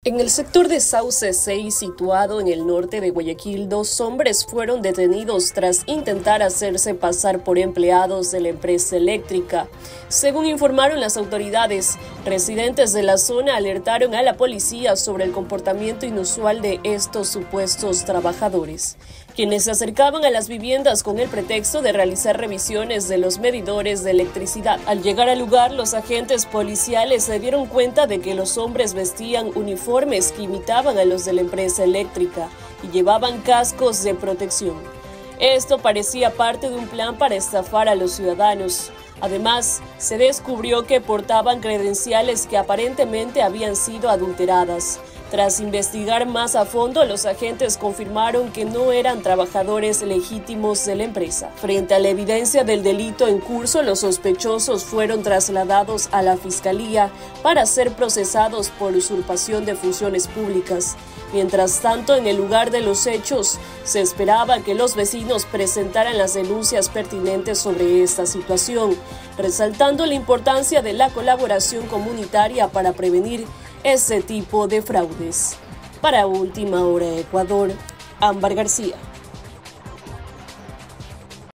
En el sector de Sauce 6, situado en el norte de Guayaquil, 2 hombres fueron detenidos tras intentar hacerse pasar por empleados de la empresa eléctrica. Según informaron las autoridades, residentes de la zona alertaron a la policía sobre el comportamiento inusual de estos supuestos trabajadores, quienes se acercaban a las viviendas con el pretexto de realizar revisiones de los medidores de electricidad. Al llegar al lugar, los agentes policiales se dieron cuenta de que los hombres vestían uniformes que imitaban a los de la empresa eléctrica y llevaban cascos de protección. Esto parecía parte de un plan para estafar a los ciudadanos. Además, se descubrió que portaban credenciales que aparentemente habían sido adulteradas. Tras investigar más a fondo, los agentes confirmaron que no eran trabajadores legítimos de la empresa. Frente a la evidencia del delito en curso, los sospechosos fueron trasladados a la Fiscalía para ser procesados por usurpación de funciones públicas. Mientras tanto, en el lugar de los hechos, se esperaba que los vecinos presentaran las denuncias pertinentes sobre esta situación, resaltando la importancia de la colaboración comunitaria para prevenir este tipo de fraudes. Para Última Hora Ecuador, Ámbar García.